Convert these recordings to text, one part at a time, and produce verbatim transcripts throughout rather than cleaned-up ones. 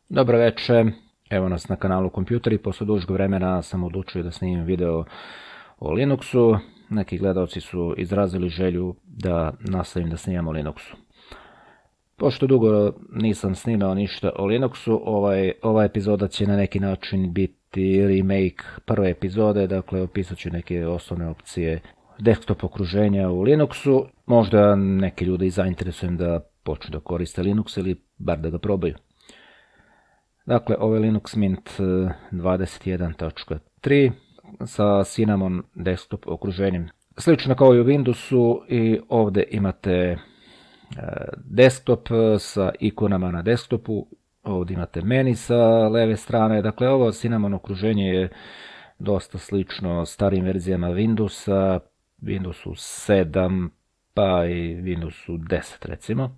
Dobro večer, evo nas na kanalu Kompjuteri. Posle dužeg vremena sam odlučio da snimim video o Linuxu. Neki gledalci su izrazili želju da nastavim da snimam o Linuxu. Pošto dugo nisam snimao ništa o Linuxu, ovaj, ova epizoda će na neki način biti remake prve epizode, dakle opisat ću neke osnovne opcije desktop okruženja u Linuxu. Možda neke ljude i zainteresujem da počnu da koriste Linux ili bar da ga probaju. Dakle, ovo je Linux Mint dvadeset jedan tačka tri sa Cinnamon desktop okruženjem. Slično kao i u Windowsu, i ovdje imate desktop sa ikonama na desktopu, ovdje imate meni sa leve strane. Dakle, ovo Cinnamon okruženje je dosta slično starijim verzijama Windowsa, Windowsu sedam pa i Windowsu deset recimo.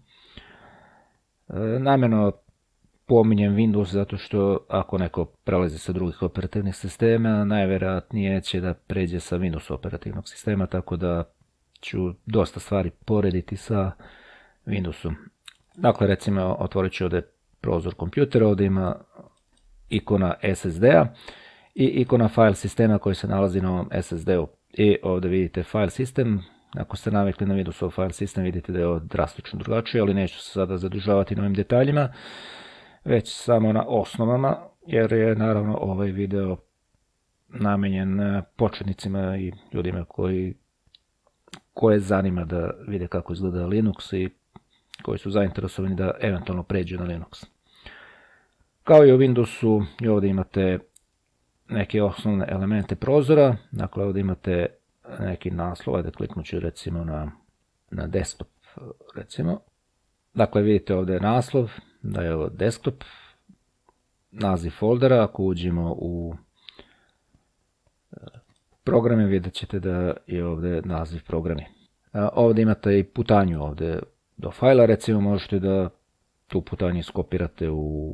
Namjerno pominjem Windows zato što ako neko prelazi sa drugih operativnih sistema, najvjerojatnije će da pređe sa Windows operativnog sistema, tako da ću dosta stvari porediti sa Windowsom. Dakle, recimo, otvorit ću ovdje prozor kompjutera, ovdje ima ikona S S D-a i ikona file sistema koji se nalazi na ovom S S D-u. I ovdje vidite file system. Ako ste navikli na Windowsov file system, vidite da je ovo drastično drugačije, ali neću se sada zadržavati na ovim detaljima, već samo na osnovama, jer je naravno ovaj video namenjen početnicima i ljudima koji koje zanima da vide kako izgleda Linux i koji su zainteresovani da eventualno pređu na Linux. Kao i u Windowsu, i ovdje imate neke osnovne elemente prozora. Dakle, ovdje imate neki naslov, ajde kliknut ću recimo na, na desktop recimo. Dakle, vidite ovdje naslov, da je ovo desktop, naziv foldera. Ako uđemo u programe, vidjet ćete da je ovdje naziv programi. Ovdje imate i putanju ovdje do fajla, recimo možete da tu putanju skopirate u,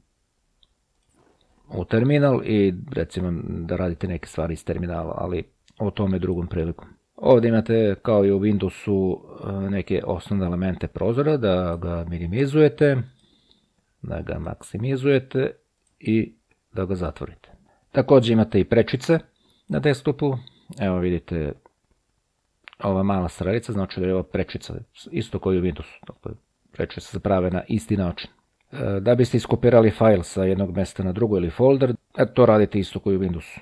u terminal i recimo da radite neke stvari iz terminala, ali o tome drugom prilikom. Ovdje imate, kao i u Windowsu, neke osnovne elemente prozora, da ga minimizujete, da ga maksimizujete i da ga zatvorite. Također imate i prečice na desktopu. Evo vidite, ova mala strelica znači da je ova prečica, isto kao i u Windowsu. Dakle, prečice se prave na isti način. Da biste iskopirali fajl sa jednog mjesta na drugo ili folder, to radite isto kao i u Windowsu.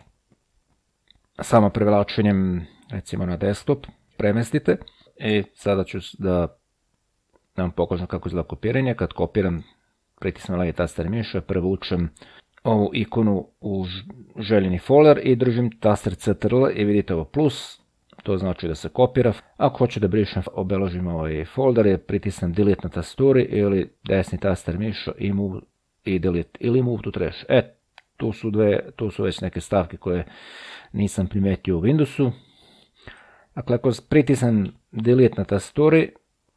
Samo prevlačenjem recimo na desktop premestite i sada ću da vam pokažem kako izgleda kopiranje. Kad kopiram, pritisnem levi taster miša, prevučem ovu ikonu u željeni folder i držim taster Ctrl i vidite ovo plus, to znači da se kopira. Ako hoću da brišem, obeležim ovaj folder i pritisnem delete na tasturi ili desni taster miša i move i delete ili move to trash. E, tu su, dve, tu su već neke stavke koje nisam primetio u Windowsu. Dakle, ako pritisnem delete na tasturi,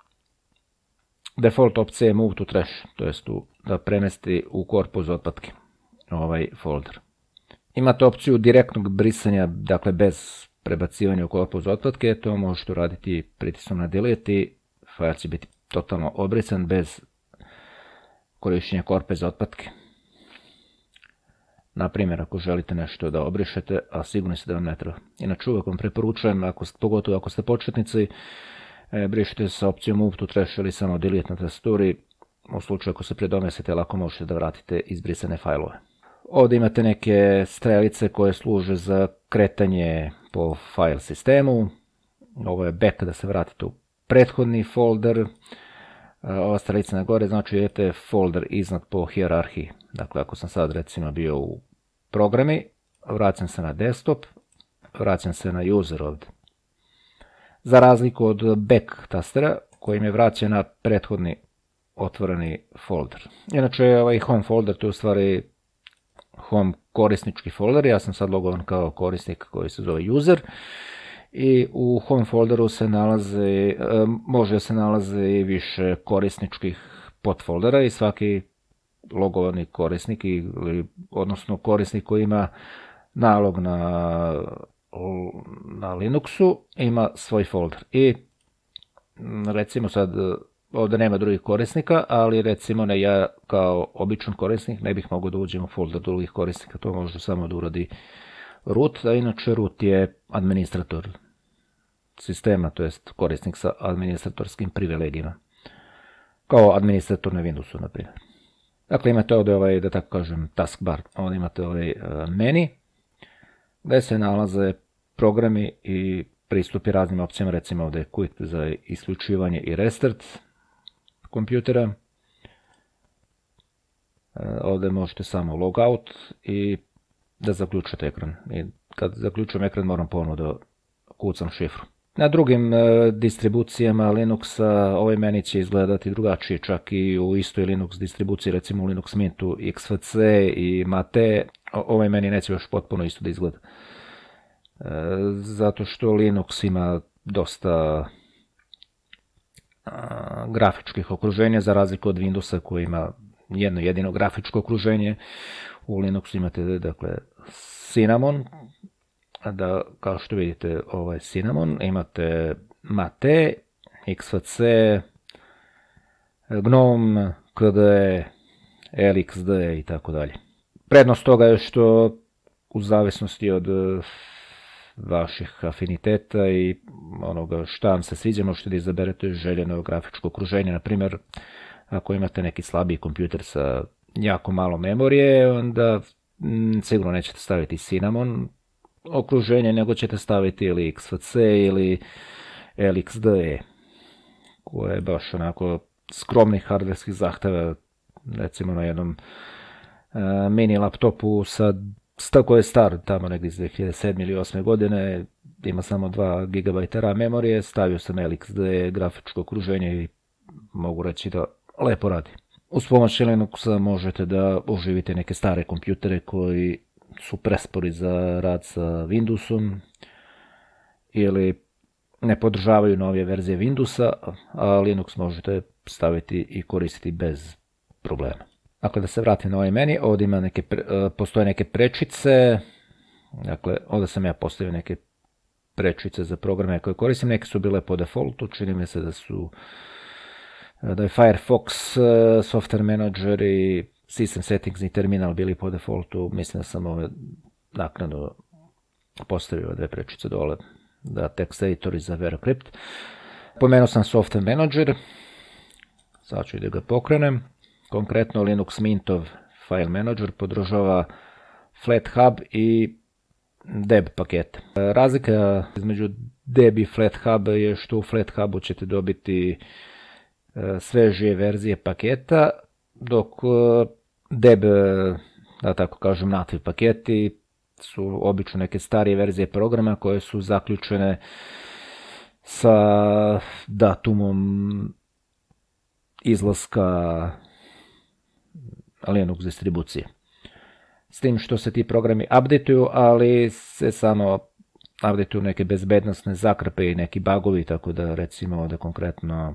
default opcija je move to trash, to jest da premesti u korpus otpatke ovaj folder. Imate opciju direktnog brisanja, dakle bez prebacivanja u korpus otpatke, to možete raditi pritiskom na delete i fajl će biti totalno obrisan bez korištenja korpusa otpatke. Naprimjer, ako želite nešto da obrišete, a sigurno ste da vam ne treba. Inače, uvijek vam preporučujem, ako, pogotovo ako ste početnici, e, brišite sa opcijom move to trash ili samo delete na tasturi. U slučaju ako se predomestite, lako možete da vratite izbrisane fajlove. Ovdje imate neke strelice koje služe za kretanje po file sistemu. Ovo je back da se vratite u prethodni folder. Ova strelica na gore znači da idete folder iznad po hijerarhiji. Dakle, ako sam sad recimo bio u programi, vraćam se na desktop, vraćam se na user ovdje. Za razliku od back tastera koji me vraća na prethodni otvoreni folder. Inače, ovaj home folder to je u stvari home korisnički folder. Ja sam sad logovan kao korisnik koji se zove user. I u home folderu se nalaze, može se nalaze i više korisničkih podfoldera i svaki logovani korisnik, ili, odnosno korisnik koji ima nalog na, na Linuxu, ima svoj folder. I recimo sad ovdje nema drugih korisnika, ali recimo ne, ja kao običan korisnik ne bih mogao da uđem u folder drugih korisnika, to može samo da uradi root, a inače root je administrator sistema, to jest korisnik sa administratorskim privilegijima, kao administrator na Windowsu, na primjer. Dakle, imate ovdje ovaj, da tako kažem, taskbar, ovdje imate ovaj meni, gdje se nalaze programi i pristupi raznim opcijama, recimo ovdje je quit za isključivanje i restart kompjutera. Ovdje možete samo logout i da zaključate ekran. I kad zaključujem ekran moram ponovno da kucam šifru. Na drugim e, distribucijama Linuxa ovaj meni će izgledati drugačije, čak i u istoj Linux distribuciji, recimo u Linux Mintu X F C i Mate, ovaj meni neće još potpuno isto da izgleda. E, zato što Linux ima dosta a, grafičkih okruženja, za razliku od Windowsa koji ima jedno jedino grafičko okruženje. U Linuxu imate, dakle, Cinnamon, da, kao što vidite, ovaj Cinnamon, imate Mate, X F C, Gnome, K D E, L X D i tako dalje. Prednost toga je što u zavisnosti od vaših afiniteta i onoga šta vam se sviđa, možete da izaberete željeno grafičko okruženje. Na primjer, ako imate neki slabiji kompjuter sa jako malo memorije, onda m, sigurno nećete staviti Cinnamon okruženje, nego ćete staviti ili X F C ili L X D, koje je baš onako skromnih hardverskih zahteva, recimo na jednom uh, mini laptopu sa koji je star tamo negdje iz dve hiljade sedme ili osme godine, ima samo dva gigabajta RAM memorije, stavio sam L X D grafičko okruženje i mogu reći da lepo radi. Uz pomoć Linuxa možete da oživite neke stare kompjutere koji su prespori za rad sa Windowsom ili ne podržavaju novije verzije Windowsa, a Linux možete staviti i koristiti bez problema. Dakle, da se vratim na ovaj meni, ovdje ima neke, postoje neke prečice, dakle, ovdje sam ja postavio neke prečice za programe koje koristim, neke su bile po defaultu, čini mi se da su da je Firefox, Software Manager i System Settings i Terminal bili po defaultu, mislim da sam ove naknadno postavio dve prečice dole, da text editor i za VeraCrypt. Pomenuo sam Software Manager, sad ću da ga pokrenem. Konkretno Linux Mintov File Manager podržava FlatHub i deb pakete. Razlika između deb i FlatHub je što u FlatHubu ćete dobiti svežije verzije paketa, dok deb, da tako kažem, native paketi su obično neke starije verzije programa koje su zaključene sa datumom izlaska Linux distribucije. S tim što se ti programi updateuju, ali se samo updateuju neke bezbednosne zakrpe i neki bugovi, tako da recimo ovdje konkretno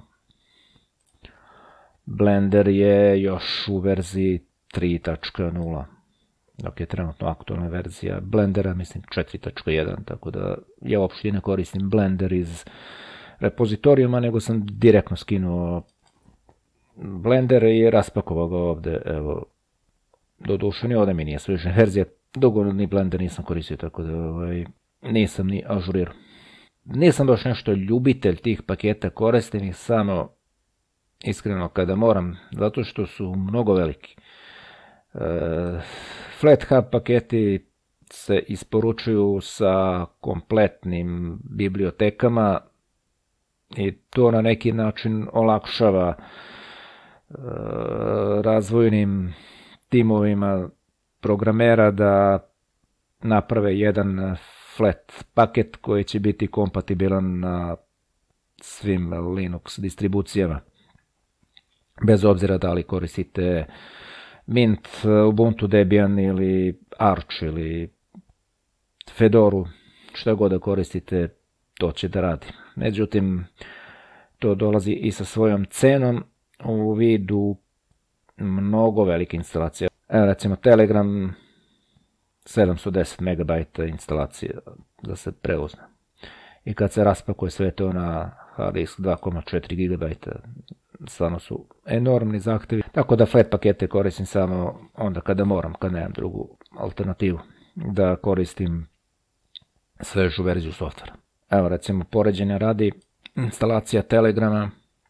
Blender je još u verziji tri tačka nula, dok je trenutno aktualna verzija Blendera, mislim četiri tačka jedan, tako da ja uopšte ne koristim Blender iz repozitorijuma, nego sam direktno skinuo Blender i raspakovao ga ovdje, evo, doduše ni ovdje mi nije sveža verzija, dugo ni Blender nisam koristio, tako da ovaj, nisam ni ažurirao. Nisam baš nešto ljubitelj tih paketa, koristim ih samo iskreno kada moram, zato što su mnogo veliki. E, FlatHub paketi se isporučuju sa kompletnim bibliotekama i to na neki način olakšava e, razvojnim timovima programera da naprave jedan flat paket koji će biti kompatibilan na svim Linux distribucijama. Bez obzira da li koristite Mint, Ubuntu, Debian ili Arch ili Fedoru, što god da koristite, to će da radi. Međutim, to dolazi i sa svojom cenom u vidu mnogo velike instalacije. Evo recimo Telegram, sedamsto deset megabajta instalacije da se preuzme. I kad se raspakuje sve to na hard disk dva zarez četiri gigabajta, stvarno su enormni zahtjevi, tako da flat pakete koristim samo onda kada moram, kad nemam drugu alternativu, da koristim svežu verziju softvera. Evo recimo poređenja radi, instalacija Telegrama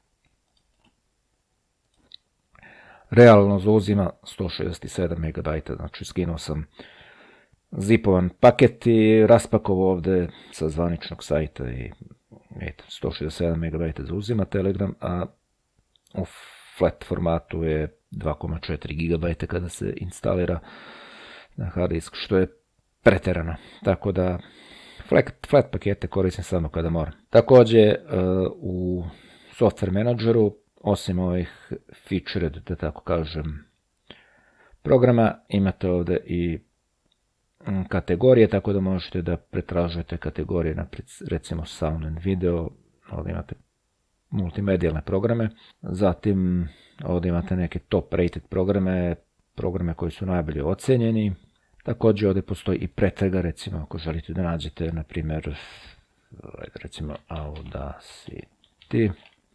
realno zauzima sto šezdeset sedam megabajta, znači skinuo sam zipovan paket i raspakovao ovdje sa zvaničnog sajta i eto, sto šezdeset sedam megabajta zauzima Telegram, a u flat formatu je dva zarez četiri gigabajta kada se instalira na hard disk, što je pretjerano. Tako da flat, flat pakete koristim samo kada moram. Također u software menadžeru, osim ovih featured, da tako kažem, programa, imate ovdje i kategorije, tako da možete da pretražujete kategorije, naprijed, recimo sound and video, ovdje imate multimedijalne programe, zatim ovdje imate neke top rated programe, programe koji su najbolje ocjenjeni. Također ovdje postoji i pretraga, recimo ako želite da nađete, na primjer, recimo Audacity.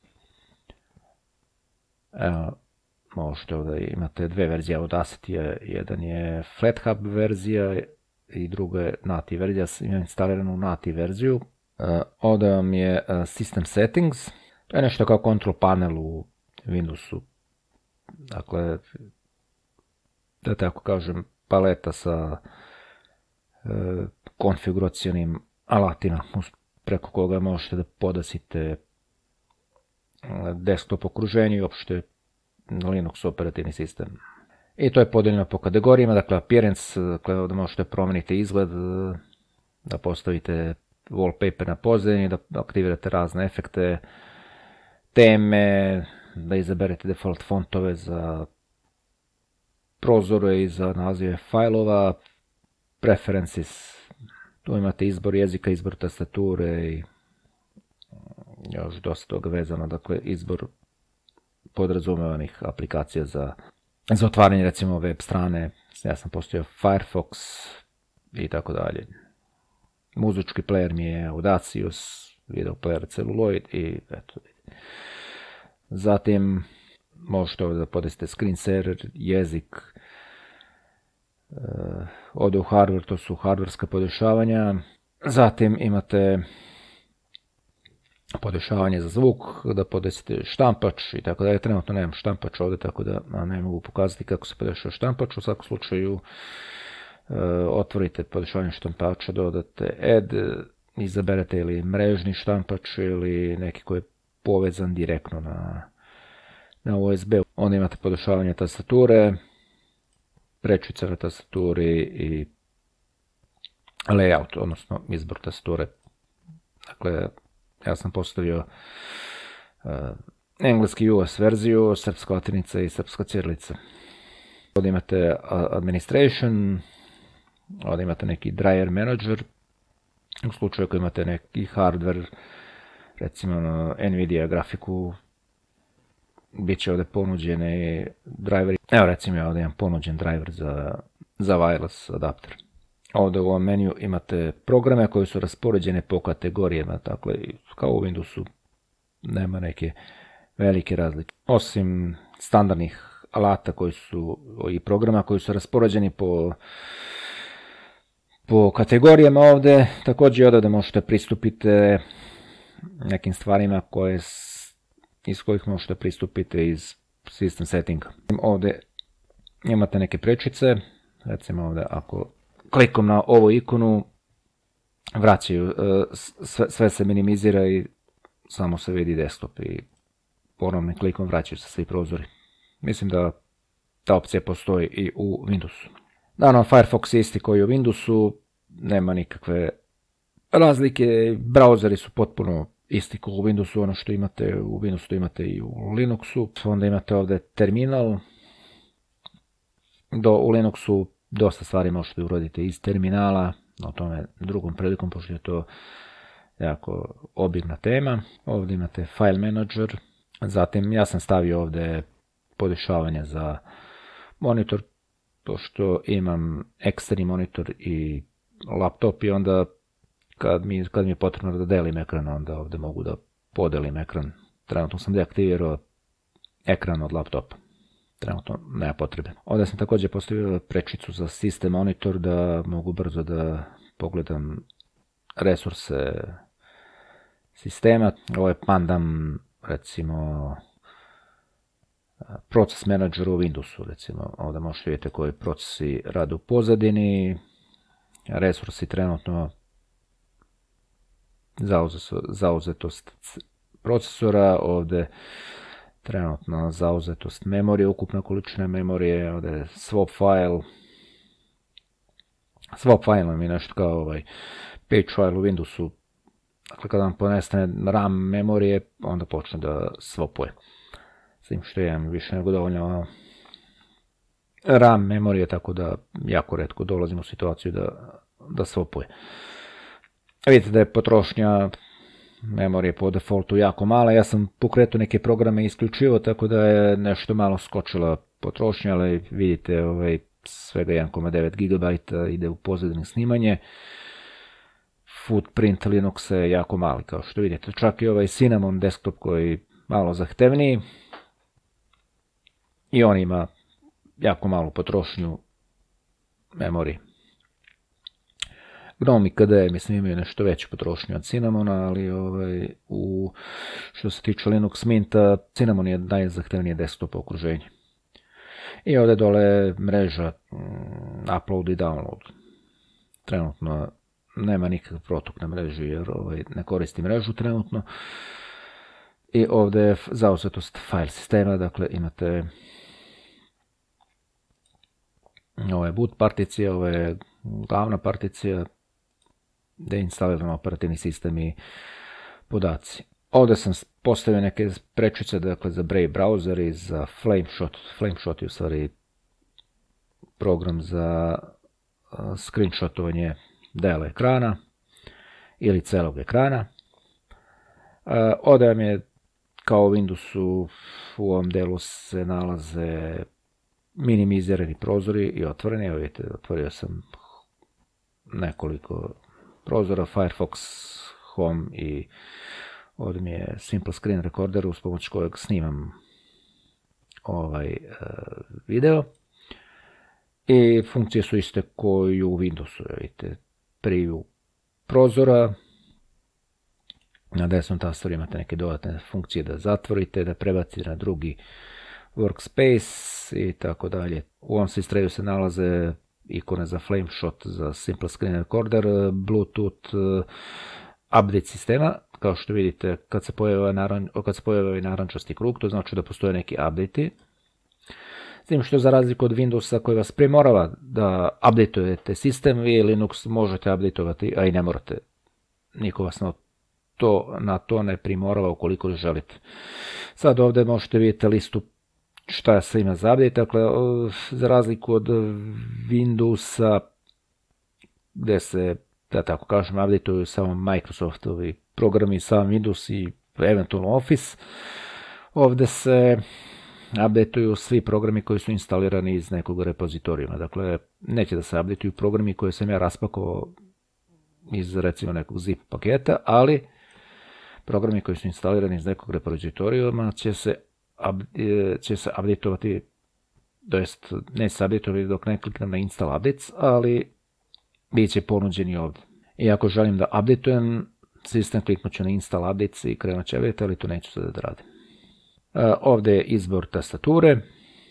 Evo, možete ovdje imate dve verzije Audacity, jedan je FlatHub verzija i druga je native verzija, imam instaliranu native verziju. Uh, ovdje vam je uh, System Settings, to je nešto kao control panel u Windowsu, dakle, da tako kažem, paleta sa uh, konfiguracionim alatima preko koga možete da podasite desktop okruženje i uopšte Linux operativni sistem. I to je podijeljeno po kategorijama, dakle appearance, dakle da možete promijeniti izgled, da postavite wallpaper na pozadini, da aktivirate razne efekte, teme, da izaberete default fontove za prozore i za nazive fajlova, preferences, tu imate izbor jezika, izbor tastature i još dosta toga vezano, dakle izbor podrazumijevаnih aplikacija za, za otvaranje recimo web strane, ja sam postavio Firefox i tako dalje. Muzički player mi je Audacious, video player Celluloid i eto. Zatim možete ovdje da podesite screensaver, jezik, uh, ovdje u hardware, to su hardwareska podešavanja. Zatim imate podešavanje za zvuk, da podesite štampač i tako dalje. Trenutno nemam štampač ovdje, tako da ne mogu pokazati kako se podešava štampač. U svakom slučaju uh, otvorite podešavanje štampača, dodate add, izaberete ili mrežni štampač ili neki koji je povezan direktno na, na U S B. Onda imate podešavanje tastature, prečice na tastaturi i layout, odnosno izbor tastature. Dakle, ja sam postavio uh, engleski U S verziju, srpska latinica i srpska cirilica. Ovdje imate administration, ovdje imate neki driver manager, u slučaju ako imate neki hardware, recimo Nvidia grafiku, bit će ovdje ponuđeni driveri. Evo recimo ja ovdje imam ponuđen driver za, za wireless adapter. Ovdje u ovom meniju imate programe koji su raspoređene po kategorijama, dakle kao u Windowsu nema neke velike razlike. Osim standardnih alata koji su i programa koji su raspoređeni po po kategorijama ovdje, također ovdje da možete pristupiti nekim stvarima koje iz kojih možete pristupiti iz system settinga. Ovdje imate neke prečice, recimo ovdje ako klikom na ovu ikonu vraćaju, sve, sve se minimizira i samo se vidi desktop i ponovnim klikom vraćaju se svi prozori. Mislim da ta opcija postoji i u Windowsu. Naravno, Firefox isti koji u Windowsu, nema nikakve razlike, brauzeri su potpuno isti kao u Windowsu, ono što imate u Windowsu imate i u Linuxu. Onda imate ovdje terminal, do, u Linuxu dosta stvari možete uraditi iz terminala, o tome drugom prilikom, pošto je to jako obimna tema. Ovdje imate file manager, zatim ja sam stavio ovdje podešavanje za monitor, pošto imam eksterni monitor i laptop i onda kad mi, kad mi je potrebno da delim ekran, onda ovdje mogu da podelim ekran. Trenutno sam deaktivirao ekran od laptopa. Trenutno nema potrebe. Ovdje sam također postavio prečicu za System Monitor da mogu brzo da pogledam resurse sistema. Ovo je Pandam, recimo, proces menadžer u Windowsu, recimo. Ovdje možete vidjeti koji procesi rade u pozadini, resursi trenutno, zauzetost procesora, ovdje trenutno zauzetost memorije, ukupna količina memorije, ovdje je swap file. Swap file nam je nešto kao ovaj page file u Windowsu. Dakle, kada vam ponestane RAM memorije, onda počne da swapuje. S tim što imam više nego dovoljno RAM memorije, tako da jako retko dolazim u situaciju da, da swapuje. Vidite da je potrošnja memorije po defaultu jako mala. Ja sam pokretao neke programe isključivo, tako da je nešto malo skočila potrošnja, ali vidite ovaj, svega jedan zarez devet gigabajta ide u pozadini snimanje. Footprint Linuxa je jako mali, kao što vidite. Čak i ovaj Cinnamon desktop koji malo zahtevniji i on ima jako malu potrošnju memorije. Gnome i K D E, mislim, imaju nešto veću potrošnju od Cinnamona, ali ovaj, u, što se tiče Linux Minta, Cinnamon je najzahtevnije desktop okruženje. I ovdje dole mreža, upload i download. Trenutno nema nikakav protok na mreži jer ovaj, ne koristi mrežu trenutno. I ovdje je zauzetost file sistema, dakle imate ovo je boot particija, ovo je glavna particija, gdje je instaliran operativni sistem i podaci. Ovdje sam postavio neke prečice, dakle za Brave browser i za Flameshot. Flameshot je u stvari program za screenshotovanje dela ekrana ili celog ekrana. Ovdje vam je kao u Windowsu u ovom delu se nalaze minimizirani prozori i otvoreni. Evo vidite, otvorio sam nekoliko prozora, Firefox, Home i ovdje mi je Simple Screen Recorder uz pomoć kojeg snimam ovaj uh, video. I funkcije su iste koji u Windowsu, vidite, preview prozora. Na desnom tastaru imate neke dodatne funkcije da zatvorite, da prebacite na drugi workspace i tako dalje. U ovom sistreju se nalaze ikone za Flameshot, za Simple Screen Recorder, Bluetooth, update sistema. Kao što vidite, kad se pojavi naran, kad se pojavi ovaj narančasti krug, to znači da postoje neki update-i. S tim što za razliku od Windowsa koji vas primorava da updateujete sistem, vi Linux možete updateovati, a i ne morate. Niko vas na to, na to ne primorava ukoliko želite. Sad ovdje možete vidjeti listu šta se ima za update. Dakle, za razliku od Windowsa gdje se, da tako kažem, updateuju samo Microsoftovi programi, sam Windows i eventualno Office, ovdje se updateuju svi programi koji su instalirani iz nekog repozitorijuma. Dakle, neće da se updateuju programi koje sam ja raspakovao iz recimo nekog zip paketa, ali programi koji su instalirani iz nekog repozitorijuma će se će se updateovati, to jest ne se updateovati dok ne kliknem na install updates, ali bit će ponuđeni ovdje. I ako želim da updateujem sistem, kliknut ću na install updates i krenut će update, ali to neću sada da radim. Ovdje je izbor tastature.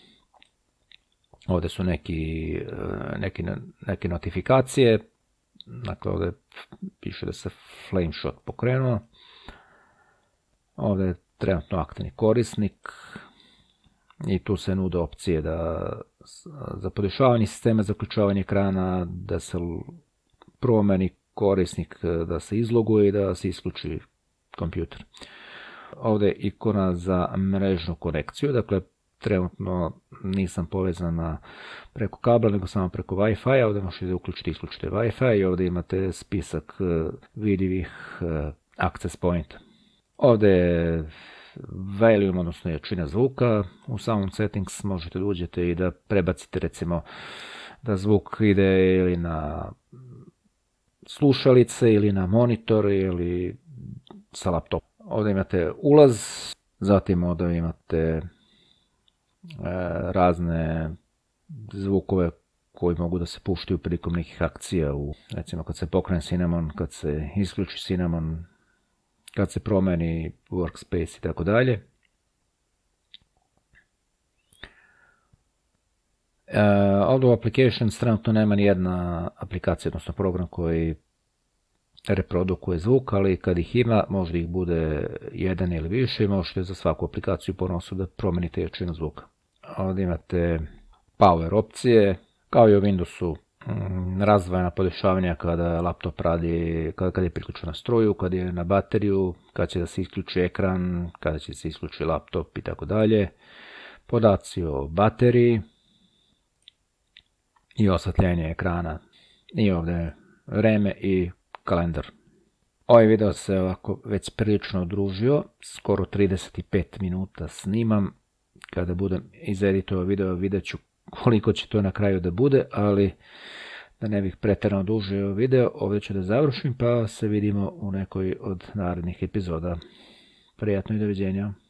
Ovdje su neki, neki, neke notifikacije. Dakle, ovdje piše da se Flameshot pokrenuo. Ovdje je trenutno aktivni korisnik. I tu se nude opcije da, za podešavanje sistema, zaključavanje ekrana, da se promeni korisnik, da se izloguje i da se isključi kompjuter. Ovdje je ikona za mrežnu konekciju, dakle trenutno nisam povezana preko kabla, nego samo preko Wi-Fi, ovdje možete uključiti i isključiti Wi-Fi i ovdje imate spisak vidljivih access point. Ovdje je volume, odnosno jačina zvuka. U samom settings možete da uđete i da prebacite recimo da zvuk ide ili na slušalice ili na monitor ili sa laptopom. Ovdje imate ulaz, zatim ovdje imate razne zvukove koji mogu da se puštaju prilikom nekih akcija, u, recimo kad se pokrene cinnamon, kad se isključi cinnamon, kad se promeni workspace i tako dalje. Ovdje u applications trenutno nema ni jedna aplikacija, odnosno program koji reprodukuje zvuk, ali kad ih ima, možda ih bude jedan ili više i možete za svaku aplikaciju ponosno da promenite jačinu zvuka. Ovdje imate power opcije, kao i u Windowsu, razdvojena podešavanja kada laptop radi, kada, kada je priključen na struju, kada je na bateriju, kada će da se isključi ekran, kada će se isključi laptop i tako dalje. Podaci o bateriji i osvetljenje ekrana. I ovdje vreme i kalendar. Ovaj video se ovako već prilično odružio, skoro trideset pet minuta snimam. Kada budem izeditovao video, vidjet ću koliko će to na kraju da bude, ali da ne bih pretjerano dužio video, ovdje ću da završim, pa se vidimo u nekoj od narednih epizoda. Prijatno i doviđenja.